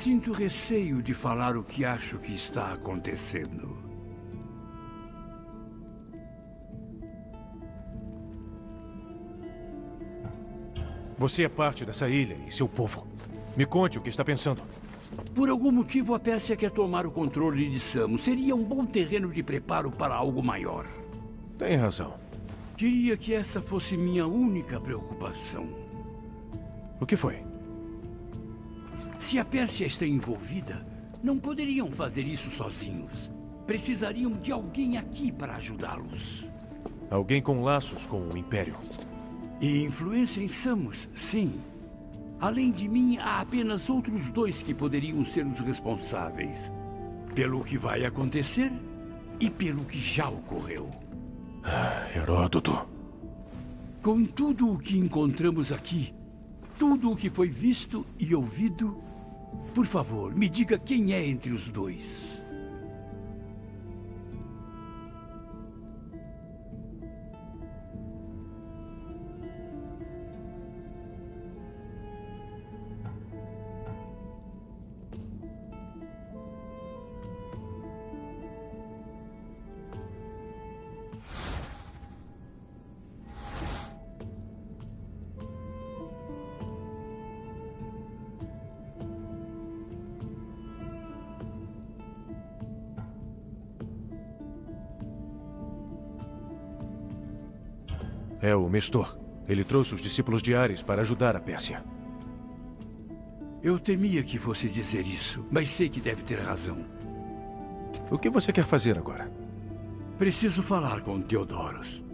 sinto receio de falar o que acho que está acontecendo. Você é parte dessa ilha e seu povo. Me conte o que está pensando. Por algum motivo, a Pérsia quer tomar o controle de Samos. Seria um bom terreno de preparo para algo maior. Tem razão. Queria que essa fosse minha única preocupação. O que foi? Se a Pérsia está envolvida, não poderiam fazer isso sozinhos. Precisariam de alguém aqui para ajudá-los. Alguém com laços com o Império. E influência em Samos, sim. Além de mim, há apenas outros dois que poderiam ser os responsáveis. Pelo que vai acontecer e pelo que já ocorreu. Heródoto. Com tudo o que encontramos aqui, tudo o que foi visto e ouvido, por favor, me diga quem é entre os dois. É o Mestor. Ele trouxe os discípulos de Ares para ajudar a Pérsia. Eu temia que fosse dizer isso, mas sei que deve ter razão. O que você quer fazer agora? Preciso falar com Theodoros.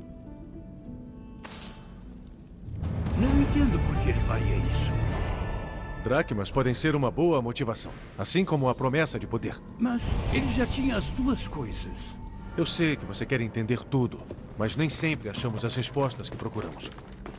Não entendo por que ele faria isso. Dracmas podem ser uma boa motivação, assim como a promessa de poder. Mas ele já tinha as duas coisas. Eu sei que você quer entender tudo, mas nem sempre achamos as respostas que procuramos.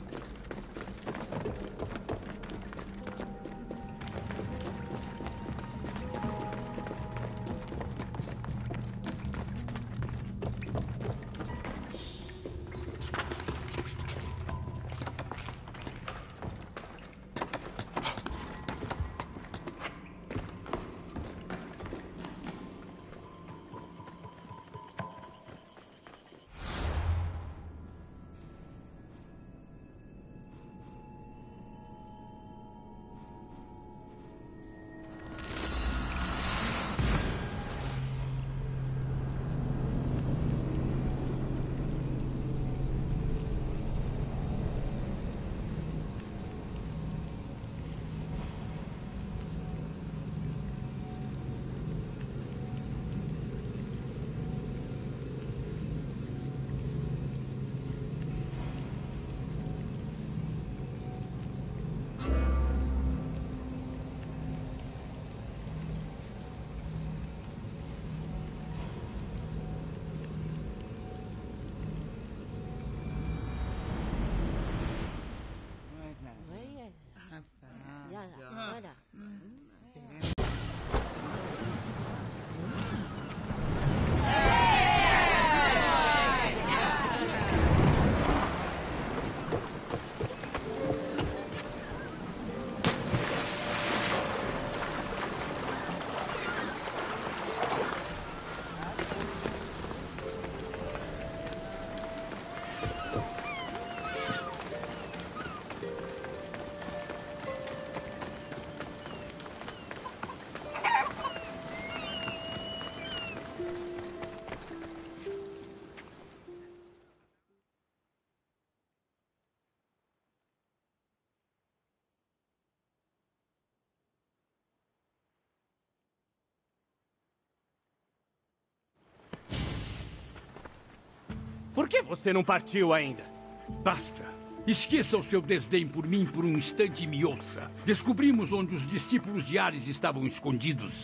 Por que você não partiu ainda? Basta. Esqueça o seu desdém por mim por um instante e me ouça. Descobrimos onde os discípulos de Ares estavam escondidos.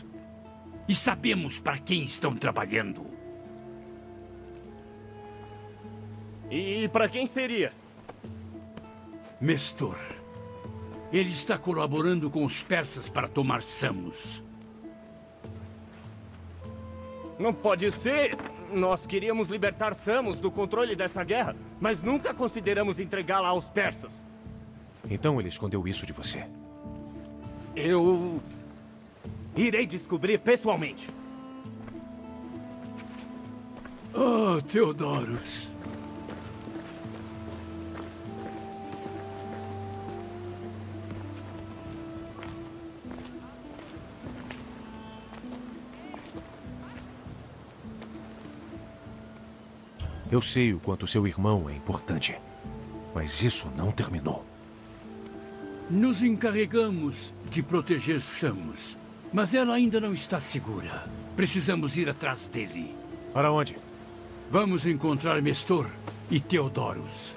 E sabemos para quem estão trabalhando. E para quem seria? Mestor. Ele está colaborando com os persas para tomar Samos. Não pode ser! Nós queríamos libertar Samos do controle dessa guerra, mas nunca consideramos entregá-la aos persas. Então ele escondeu isso de você. Irei descobrir pessoalmente. Oh, Theodorus. Eu sei o quanto seu irmão é importante. Mas isso não terminou. Nos encarregamos de proteger Samus. Mas ela ainda não está segura. Precisamos ir atrás dele. Para onde? Vamos encontrar Mestor e Theodorus.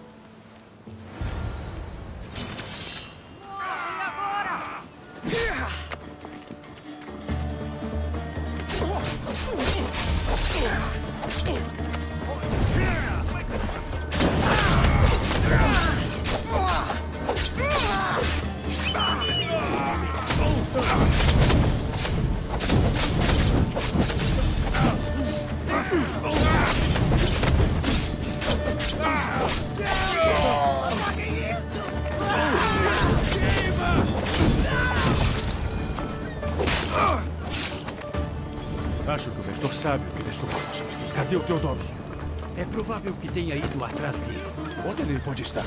Acho que o Mestor sabe o que descobrimos. Cadê o Theodorus? É provável que tenha ido atrás dele. Onde ele pode estar?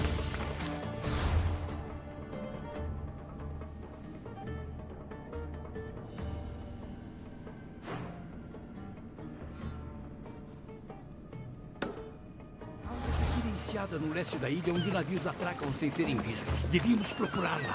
Iniciada no leste da ilha, onde navios atracam sem serem vistos. Devíamos procurá-la.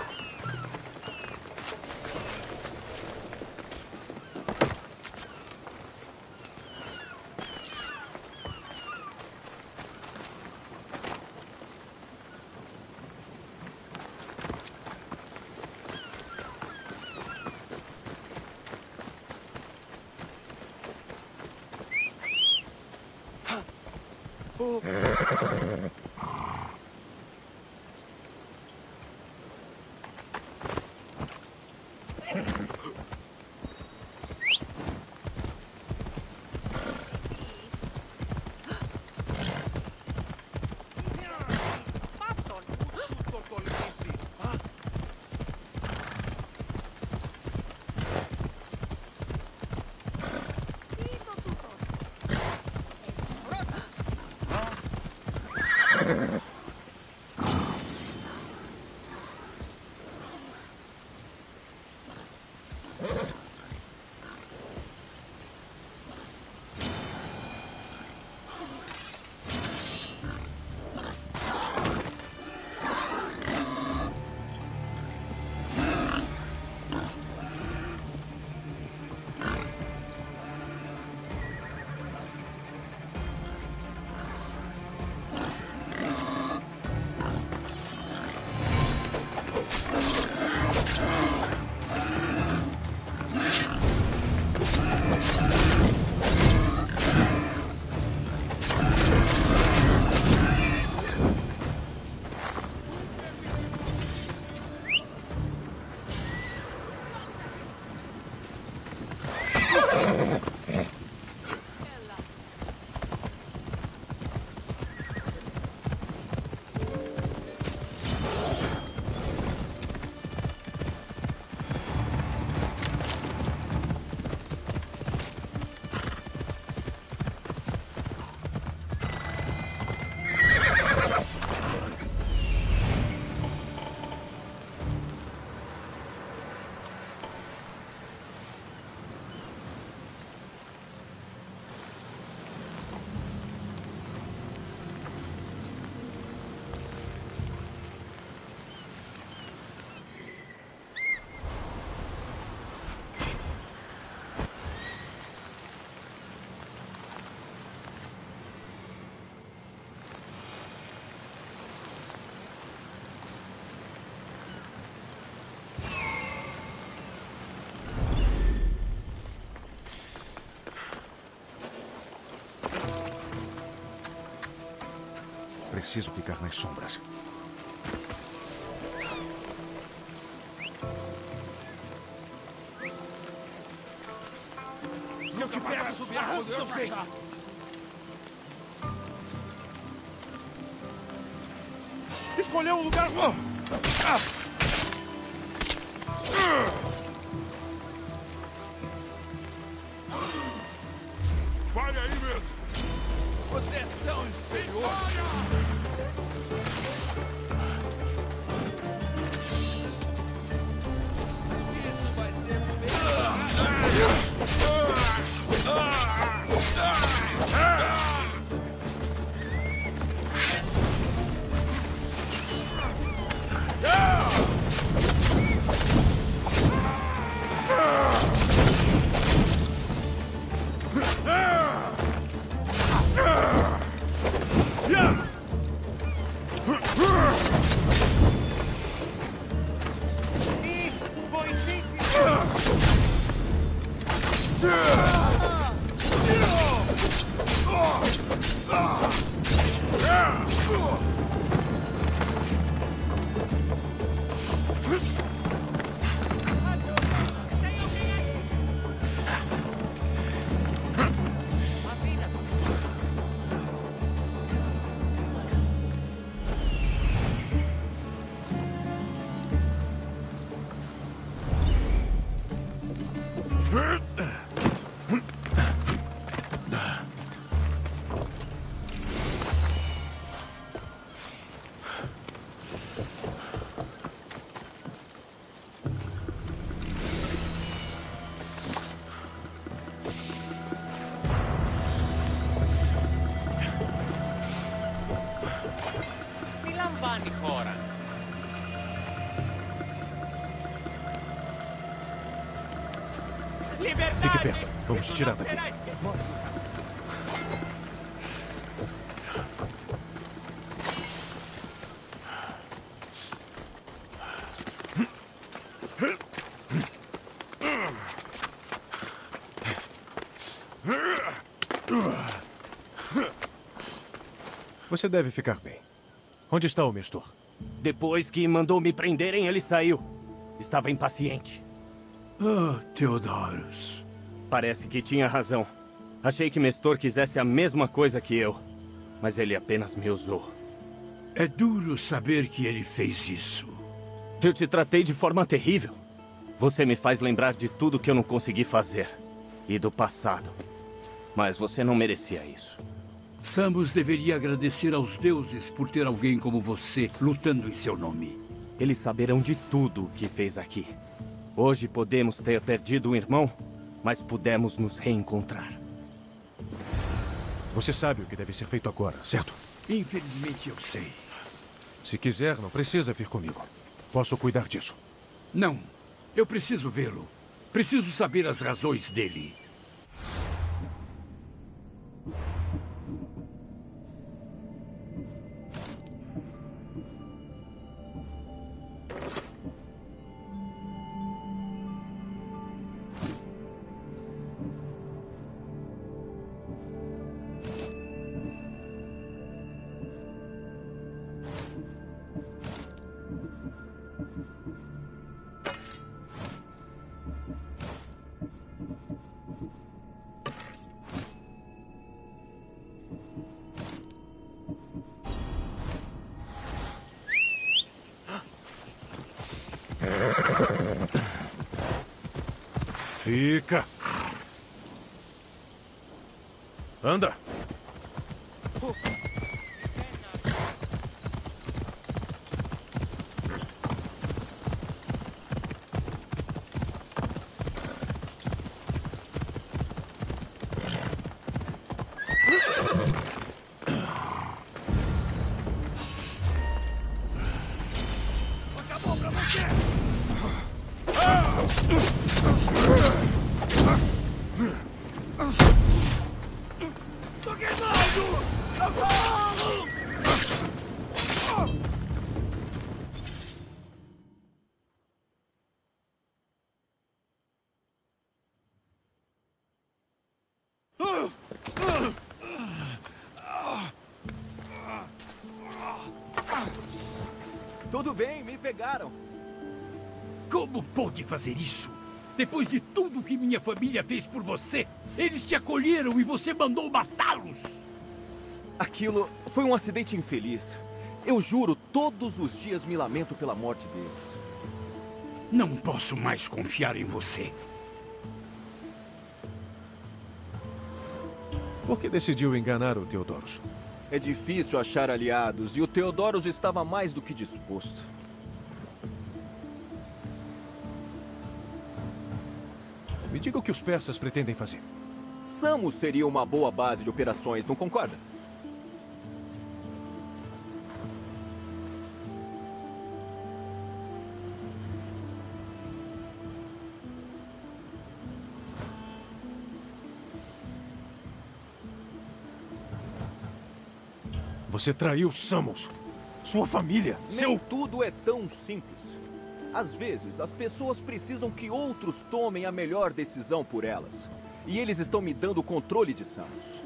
Preciso ficar nas sombras. Se eu te pego, subir quando eu te pegar. Escolheu um lugar bom. Vai aí mesmo! Você é tão inferior! Isso vai ser Fique perto. Vamos te tirar daqui. Você deve ficar bem. Onde está o Mestor? Depois que mandou me prenderem, ele saiu. Estava impaciente. Ah, Theodoros. Parece que tinha razão. Achei que Mestor quisesse a mesma coisa que eu. Mas ele apenas me usou. É duro saber que ele fez isso. Eu te tratei de forma terrível. Você me faz lembrar de tudo que eu não consegui fazer. E do passado. Mas você não merecia isso. Samus deveria agradecer aos deuses por ter alguém como você lutando em seu nome. Eles saberão de tudo o que fez aqui. Hoje podemos ter perdido um irmão, mas pudemos nos reencontrar. Você sabe o que deve ser feito agora, certo? Infelizmente eu sei. Se quiser, não precisa vir comigo. Posso cuidar disso. Não. Eu preciso vê-lo. Preciso saber as razões dele. Fica. Anda. Acabou pra você! Tô queimado! Socorro! Tudo bem, me pegaram. Como pôde fazer isso? Depois de tudo que minha família fez por você, eles te acolheram e você mandou matá-los! Aquilo foi um acidente infeliz. Eu juro, todos os dias me lamento pela morte deles. Não posso mais confiar em você. Por que decidiu enganar o Theodoros? É difícil achar aliados e o Theodoros estava mais do que disposto. Me diga o que os persas pretendem fazer. Samos seria uma boa base de operações, não concorda? Você traiu Samos, sua família, Nem tudo é tão simples. Às vezes, as pessoas precisam que outros tomem a melhor decisão por elas. E eles estão me dando o controle de Samos.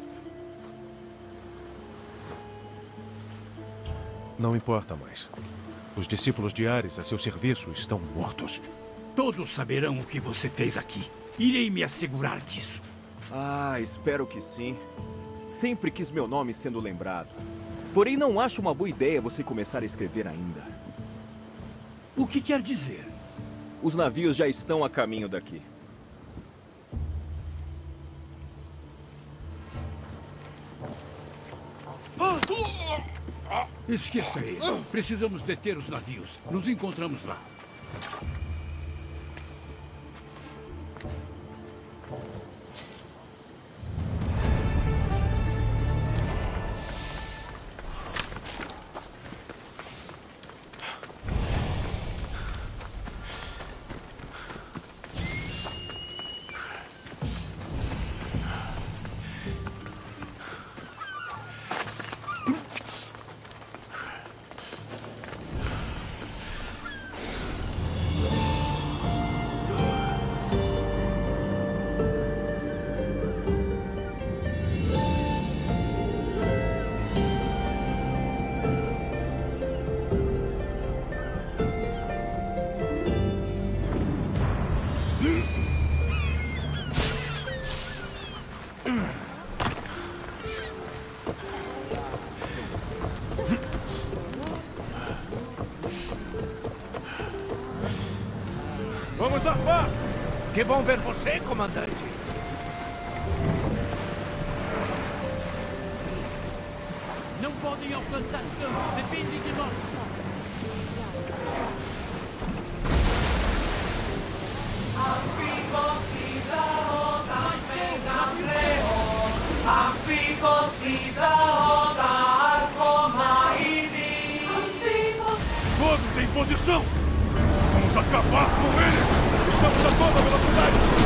Não importa mais. Os discípulos de Ares a seu serviço estão mortos. Todos saberão o que você fez aqui. Irei me assegurar disso. Ah, espero que sim. Sempre quis meu nome sendo lembrado. Porém, não acho uma boa ideia você começar a escrever ainda. O que quer dizer? Os navios já estão a caminho daqui. Esqueça ele. Precisamos deter os navios. Nos encontramos lá. Vamos armar! Que bom ver você, comandante! Não podem alcançar Samos. Depende de nós. Todos em posição! Vamos acabar com eles! Estamos a toda velocidade!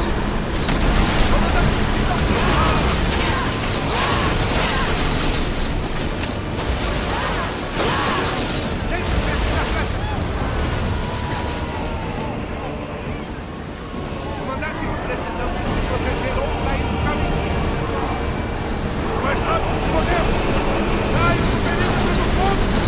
Comandante, precisamos nos proteger ou sair do caminho! Mais rápido que podemos! Sai do perímetro do ponto!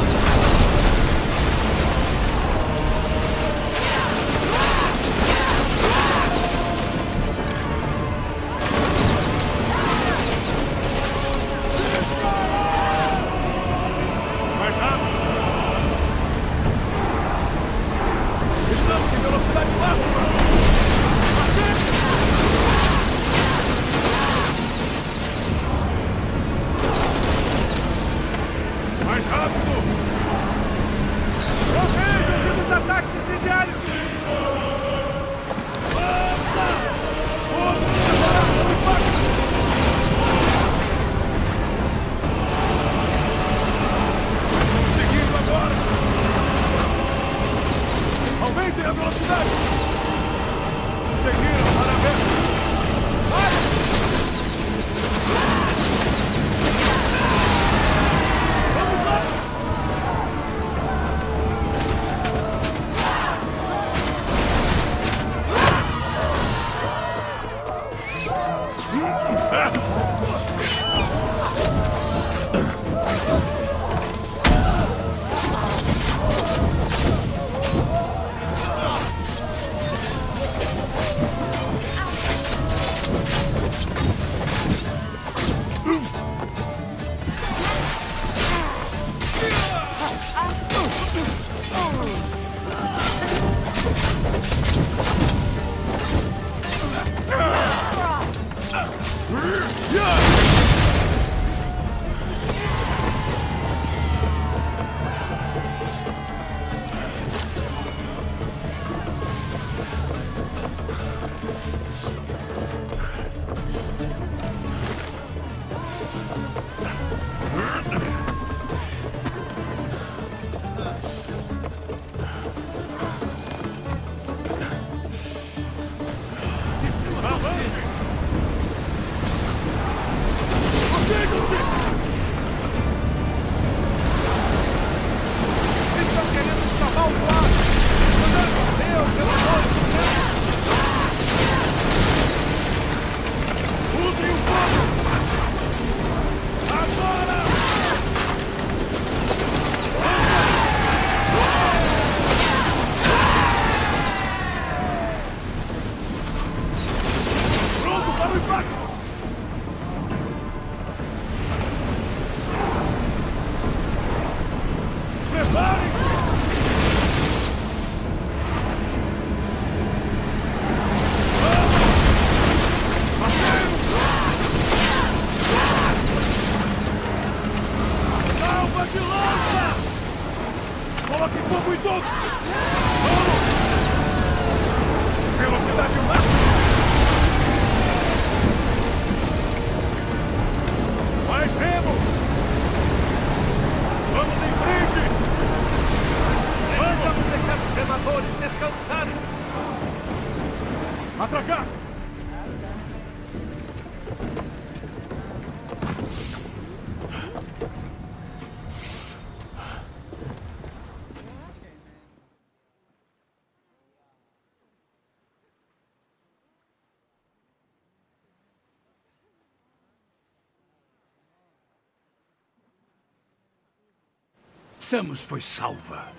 Samus foi salva.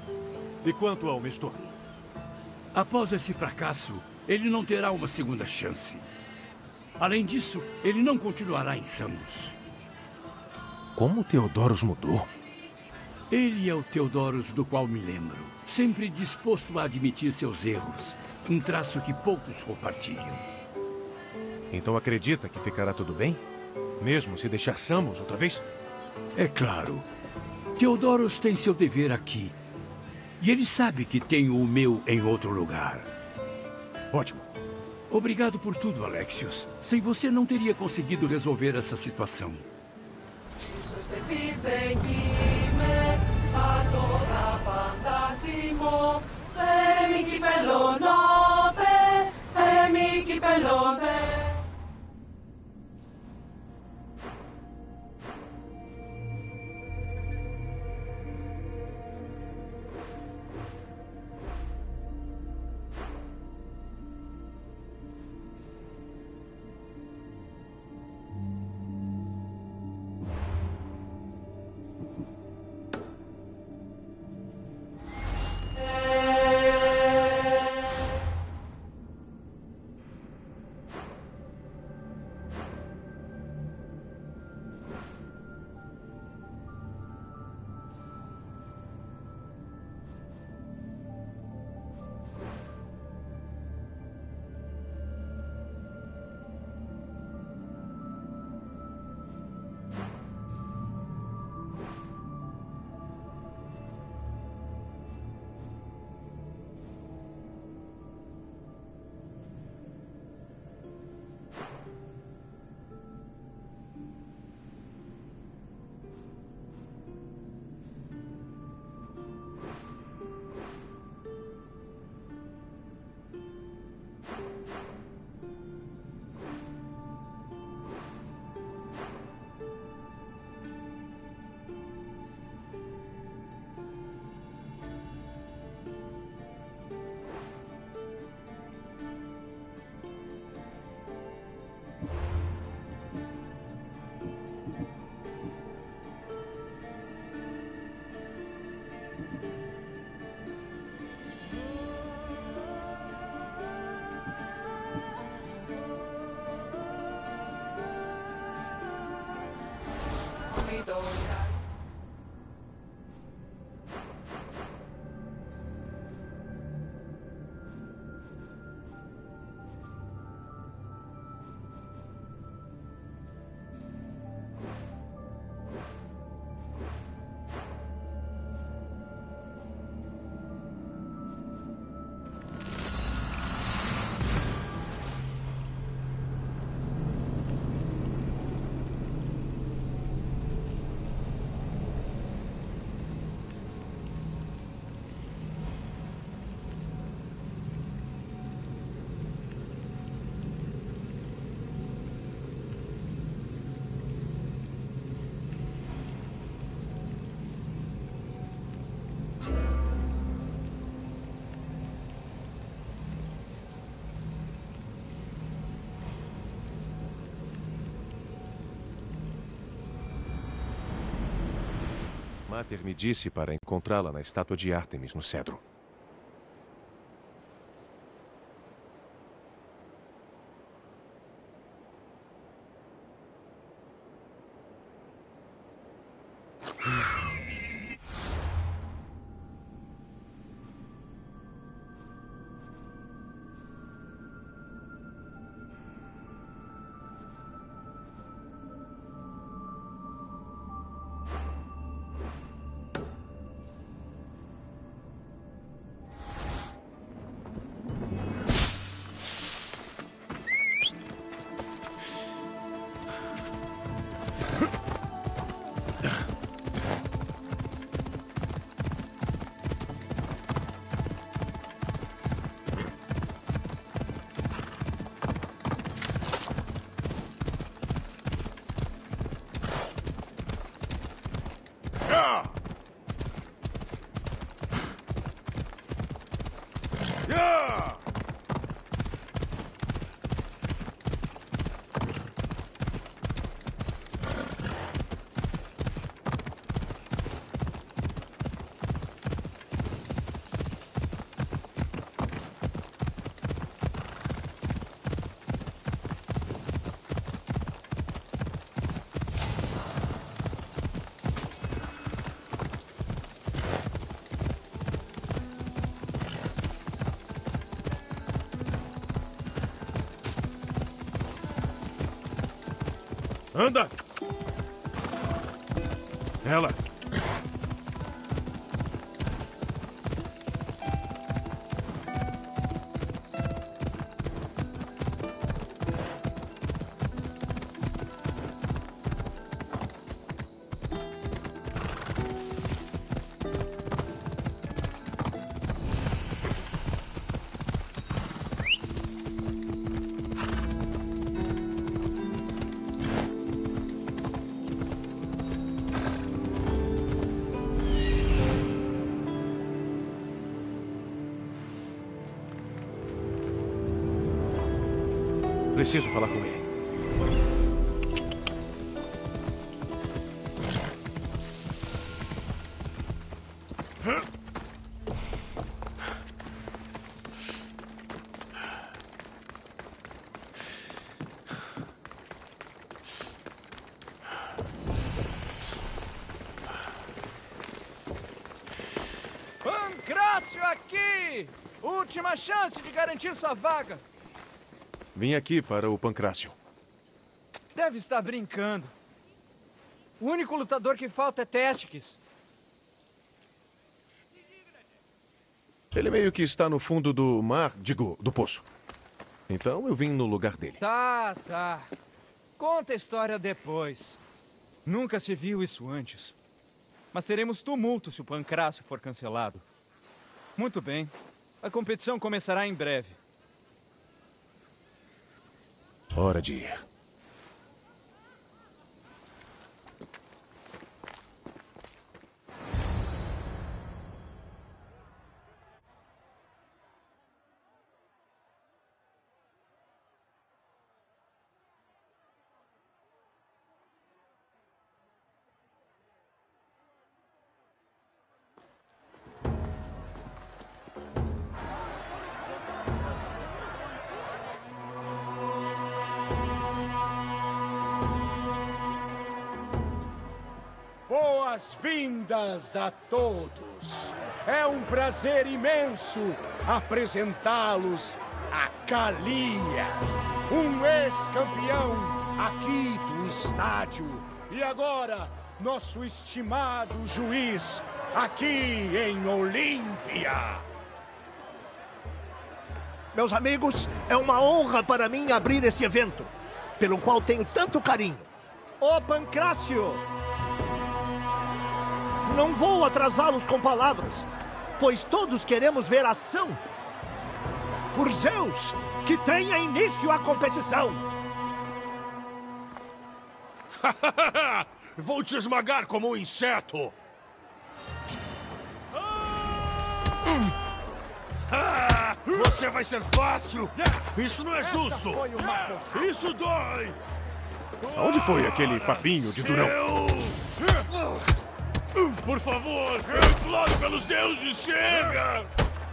E quanto ao Mistor? Após esse fracasso, ele não terá uma segunda chance. Além disso, ele não continuará em Samus. Como o Theodoros mudou? Ele é o Theodoros do qual me lembro. Sempre disposto a admitir seus erros. Um traço que poucos compartilham. Então acredita que ficará tudo bem? Mesmo se deixar Samus outra vez? É claro. Theodoros tem seu dever aqui. E ele sabe que tenho o meu em outro lugar. Ótimo. Obrigado por tudo, Alexios. Sem você, não teria conseguido resolver essa situação. Mater me disse para encontrá-la na estátua de Ártemis, no cedro. Anda! Ela! Preciso falar com ele. Pancrácio aqui! Última chance de garantir sua vaga. Vim aqui para o Pancrácio. Deve estar brincando. O único lutador que falta é Téticos. Ele meio que está no fundo do mar, digo, do poço. Então eu vim no lugar dele. Tá. Conta a história depois. Nunca se viu isso antes. Mas teremos tumulto se o Pancrácio for cancelado. Muito bem. A competição começará em breve. Hora de ir. Boas-vindas a todos. É um prazer imenso apresentá-los a Calias, um ex-campeão aqui do estádio. E agora, nosso estimado juiz aqui em Olímpia. Meus amigos, é uma honra para mim abrir esse evento, pelo qual tenho tanto carinho. Ô Pancrácio! Não vou atrasá-los com palavras, pois todos queremos ver ação. Por Zeus, que tenha início a competição. Vou te esmagar como um inseto! Você vai ser fácil! Isso não é justo! Isso dói! Aonde foi aquele papinho de durão? Por favor, eu imploro pelos deuses, chega!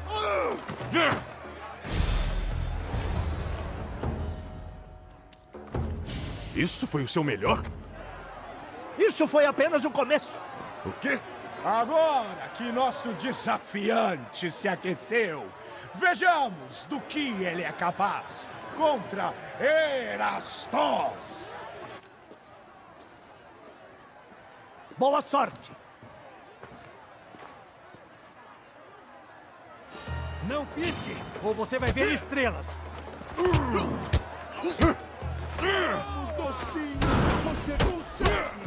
Isso foi o seu melhor? Isso foi apenas o começo. O quê? Agora que nosso desafiante se aqueceu, vejamos do que ele é capaz contra Erastos. Boa sorte. Não pisque, ou você vai ver estrelas. Vamos, docinho, você consegue.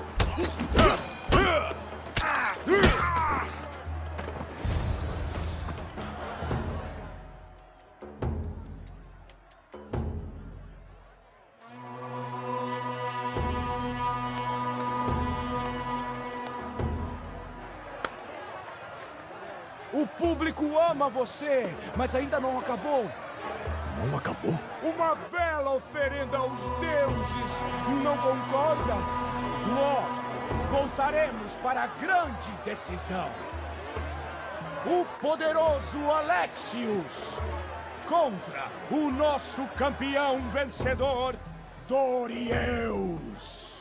O público ama você, mas ainda não acabou. Não acabou? Uma bela oferenda aos deuses, não concorda? Logo, voltaremos para a grande decisão. O poderoso Alexios contra o nosso campeão vencedor, Dorieus.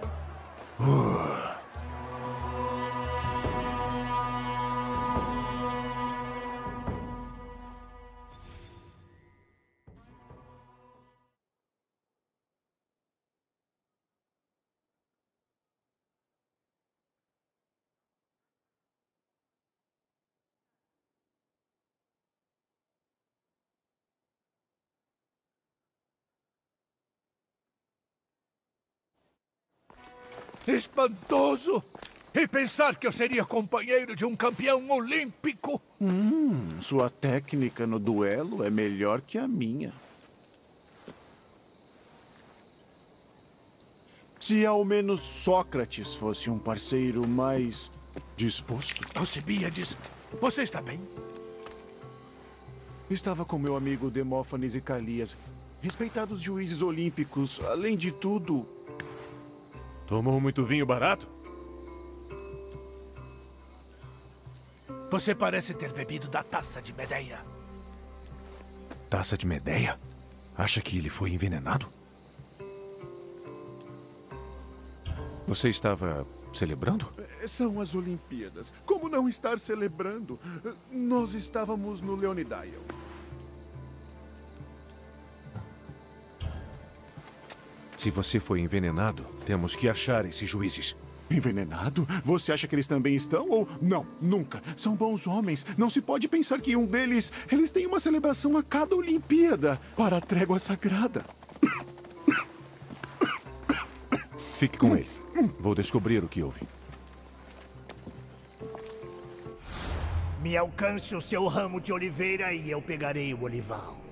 Espantoso! E pensar que eu seria companheiro de um campeão olímpico! Sua técnica no duelo é melhor que a minha. Se ao menos Sócrates fosse um parceiro mais disposto. Alcibíades, você está bem? Estava com meu amigo Demófanes e Calias, respeitados juízes olímpicos. Além de tudo, Tomou muito vinho barato? Você parece ter bebido da taça de Medeia. Taça de Medeia? Acha que ele foi envenenado? Você estava celebrando? são as Olimpíadas. Como não estar celebrando? Nós estávamos no Leonidaio. Se você foi envenenado, temos que achar esses juízes. Envenenado? Você acha que eles também estão? Ou não, nunca. São bons homens. Não se pode pensar que um deles... Eles têm uma celebração a cada Olimpíada para a trégua sagrada. Fique com ele. Vou descobrir o que houve. Me alcance o seu ramo de oliveira e eu pegarei o olival.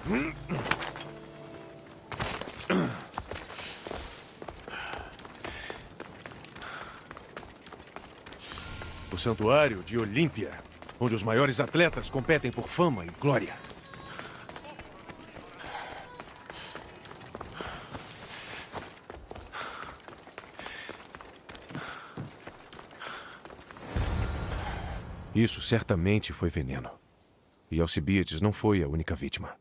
O Santuário de Olímpia, onde os maiores atletas competem por fama e glória. Isso certamente foi veneno. E Alcibiades não foi a única vítima.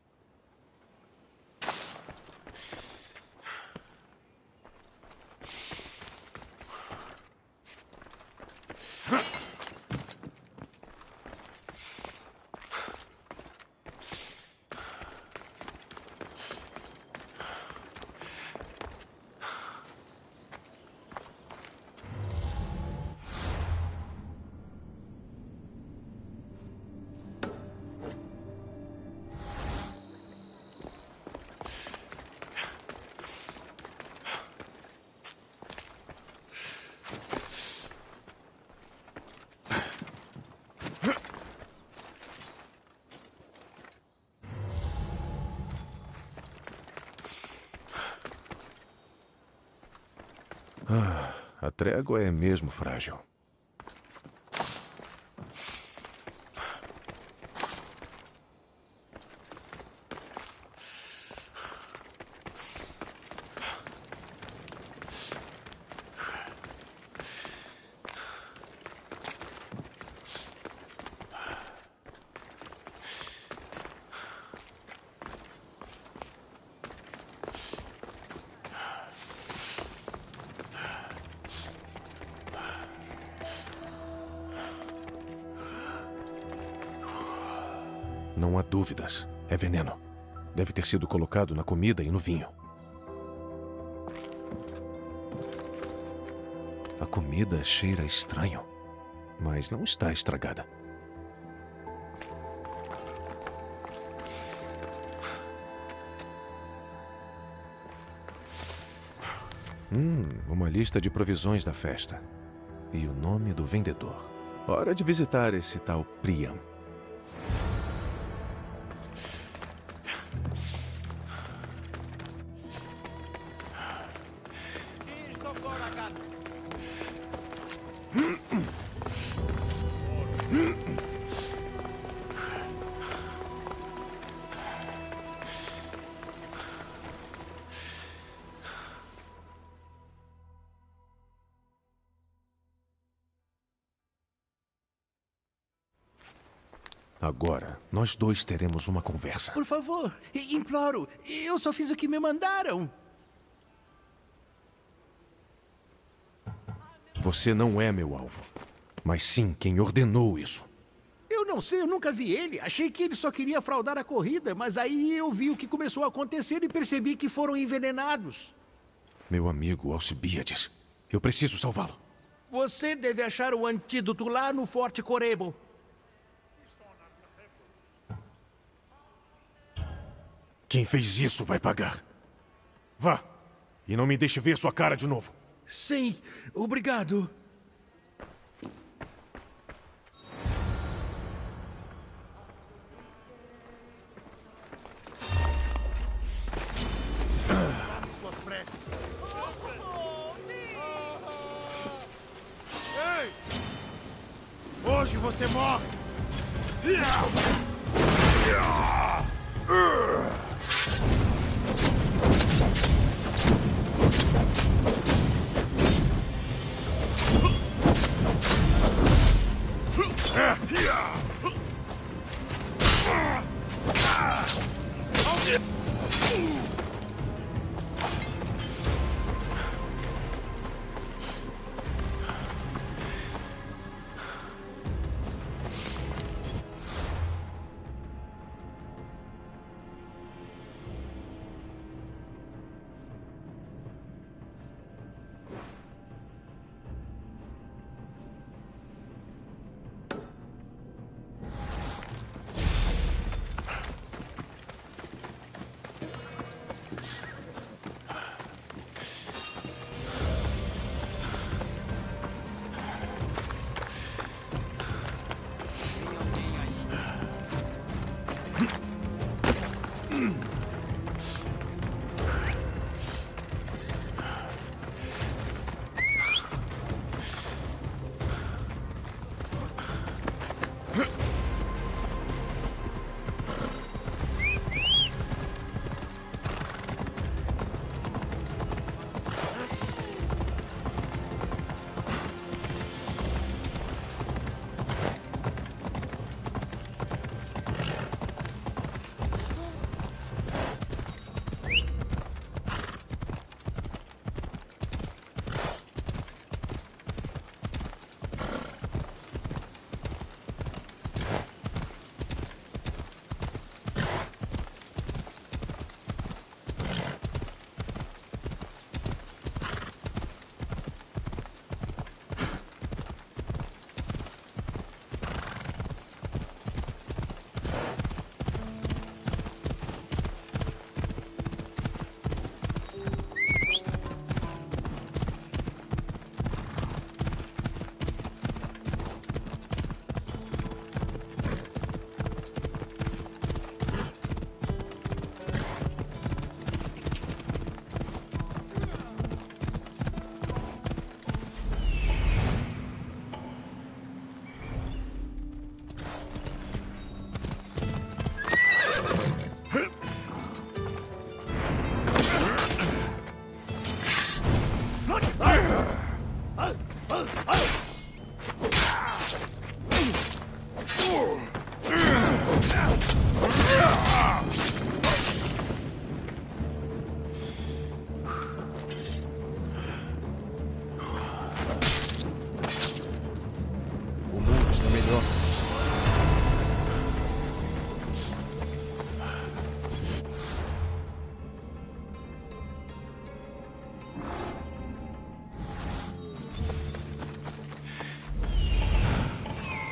A trégua é mesmo frágil. Não há dúvidas. É veneno. Deve ter sido colocado na comida e no vinho. A comida cheira estranho, mas não está estragada. Uma lista de provisões da festa. E o nome do vendedor. Hora de visitar esse tal Priam. Agora, nós dois teremos uma conversa. Por favor, imploro. Eu só fiz o que me mandaram. Você não é meu alvo, mas sim quem ordenou isso. Eu não sei, eu nunca vi ele. Achei que ele só queria fraudar a corrida, mas aí eu vi o que começou a acontecer e percebi que foram envenenados. Meu amigo Alcibiades, eu preciso salvá-lo. Você deve achar o antídoto lá no Forte Corebo. Quem fez isso vai pagar. Vá, e não me deixe ver sua cara de novo. Sim, obrigado. Ei! Hoje você morre! Tem alguém aí?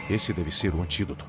Esse deve ser o antídoto.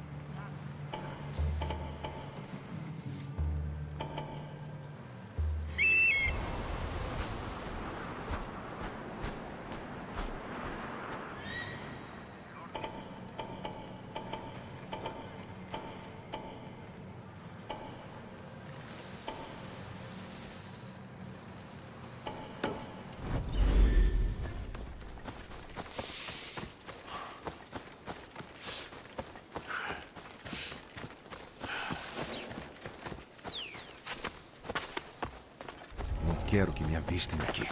Quero que me avistem aqui.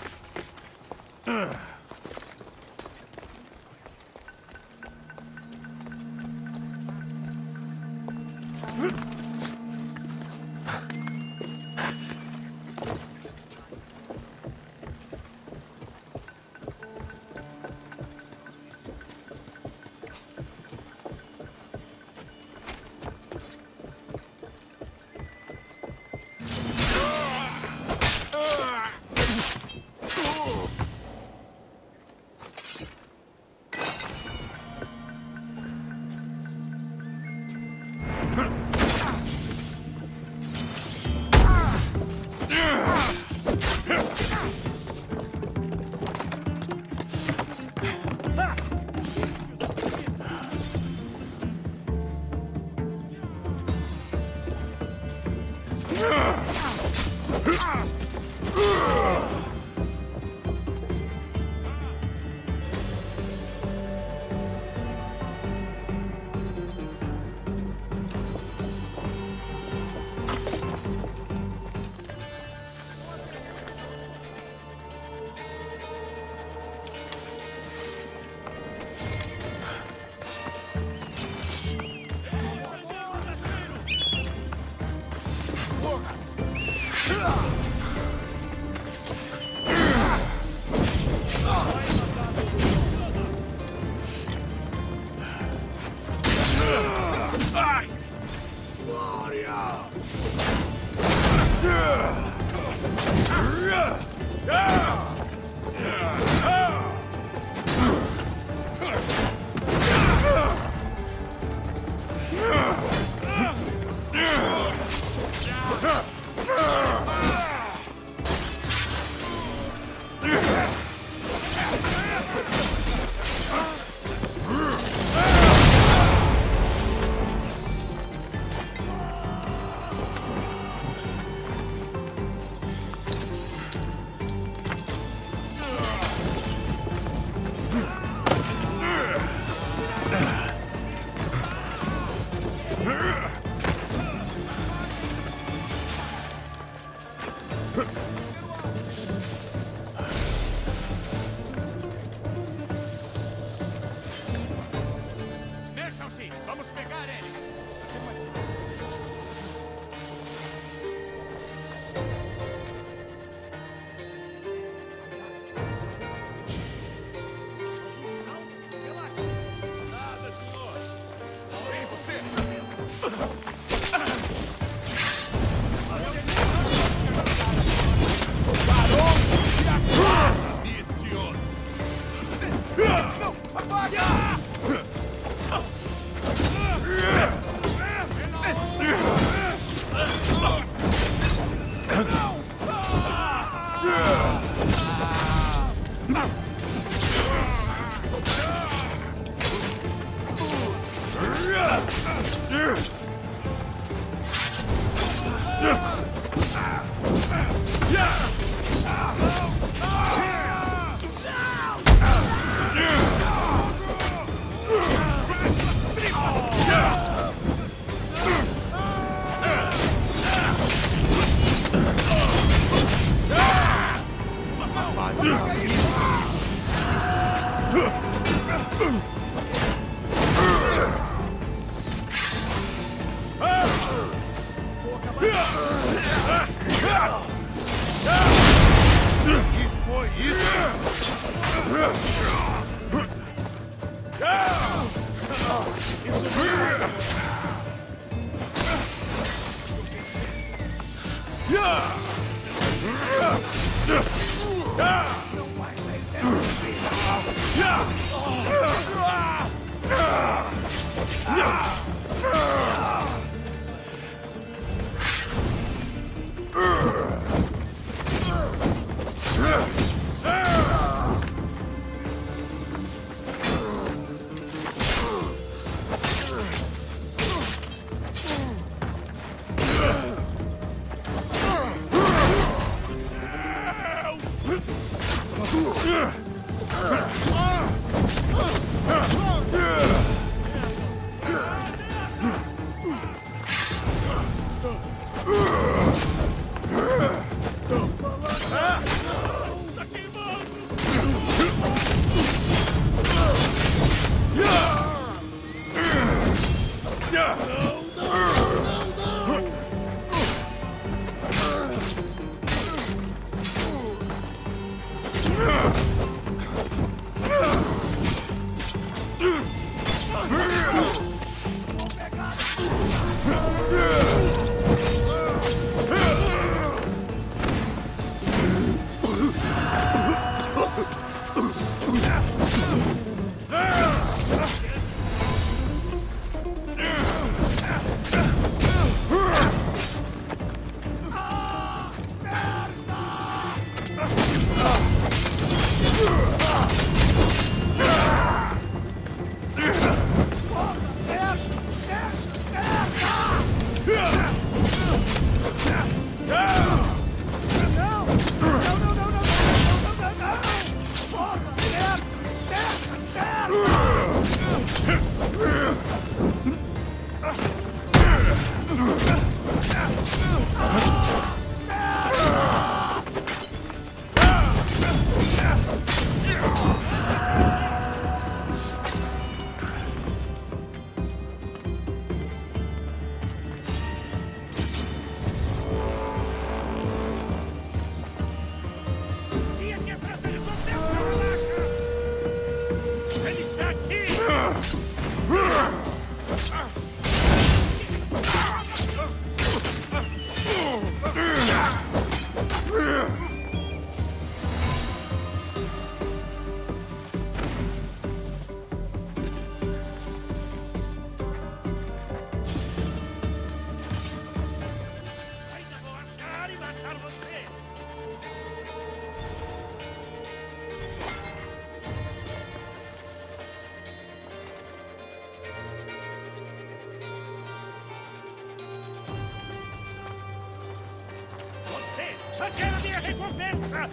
Só quero a minha recompensa!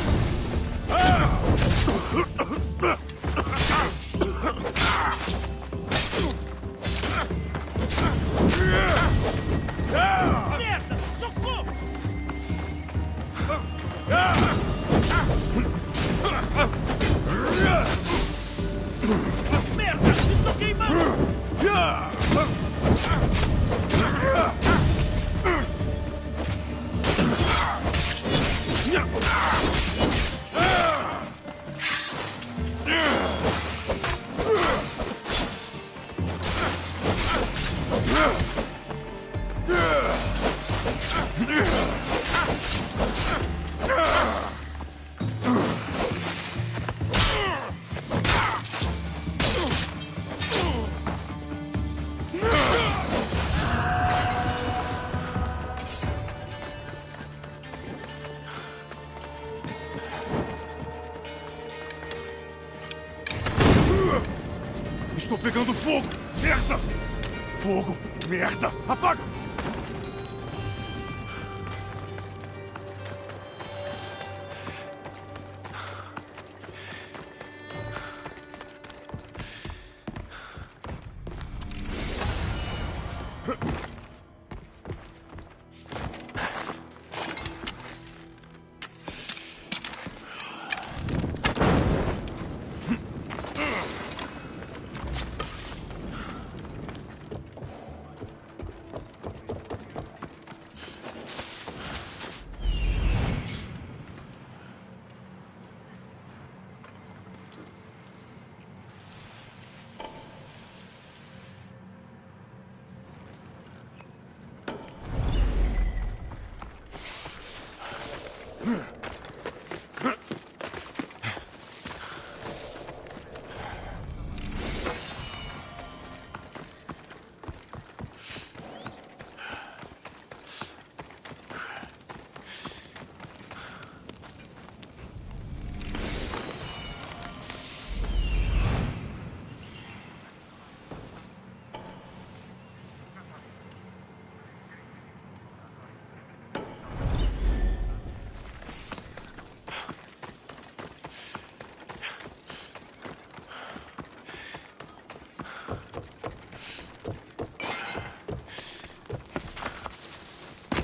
Merda! Socorro! Merda! Estou queimando! Estou pegando fogo! Merda! Fogo! Merda! Apaga!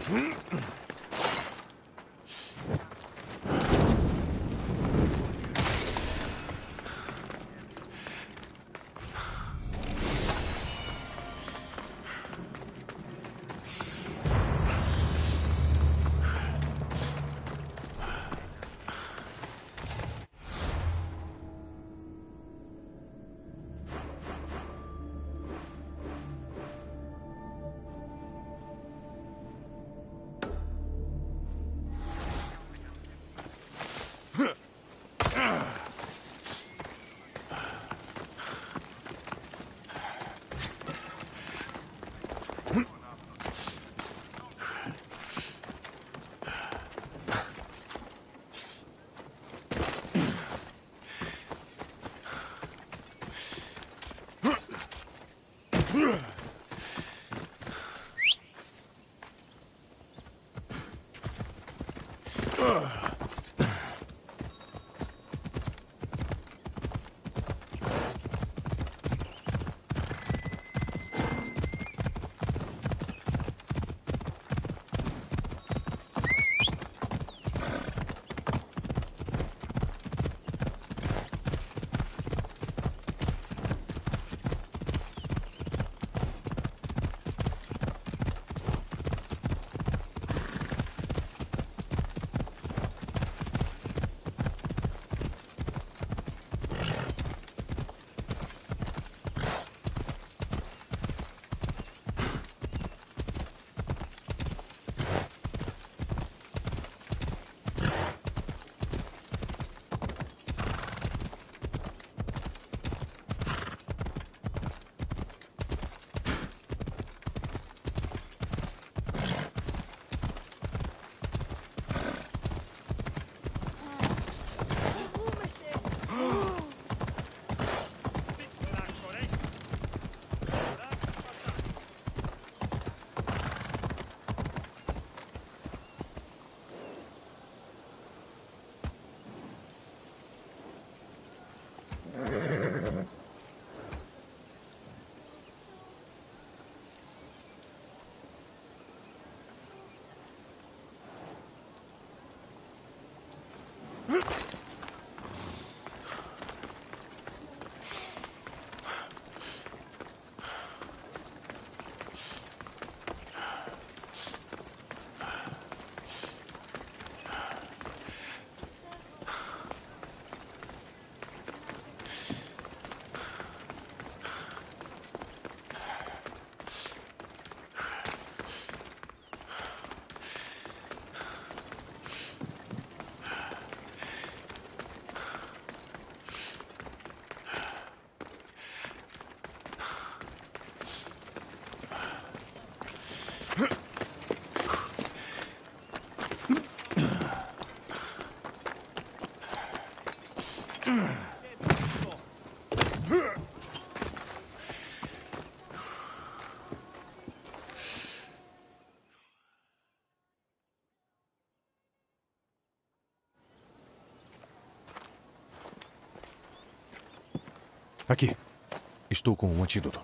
Aqui. Estou com um antídoto.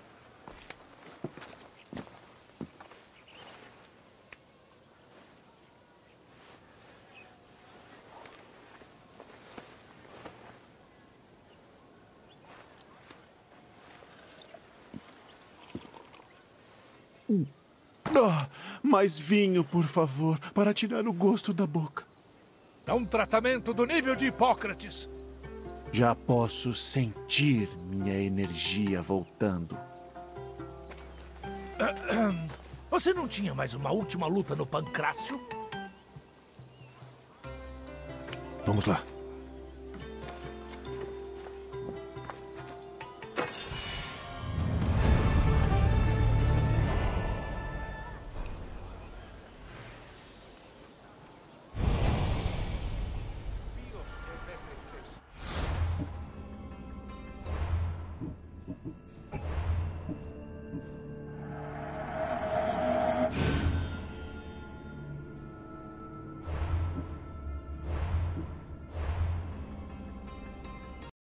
Mais vinho, por favor, para tirar o gosto da boca. É um tratamento do nível de Hipócrates. Já posso sentir minha energia voltando. Você não tinha mais uma última luta no Pancrácio? Vamos lá.